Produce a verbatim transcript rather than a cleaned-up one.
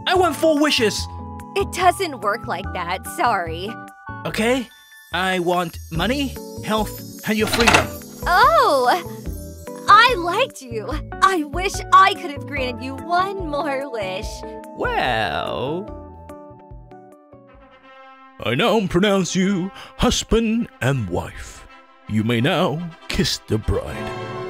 I want four wishes. It doesn't work like that, sorry. Okay, I want money, health, and your freedom. Oh, I liked you. I wish I could have granted you one more wish. Well... I now pronounce you husband and wife. You may now kiss the bride.